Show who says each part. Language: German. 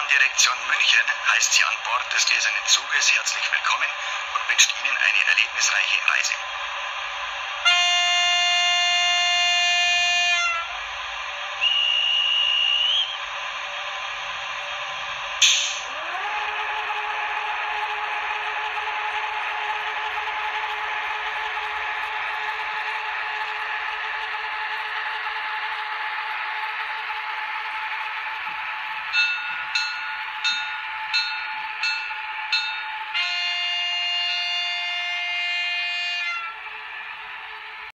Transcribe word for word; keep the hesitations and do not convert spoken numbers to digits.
Speaker 1: Bahndirektion München heißt Sie an Bord des gläsernen Zuges herzlich willkommen und wünscht Ihnen eine erlebnisreiche Reise.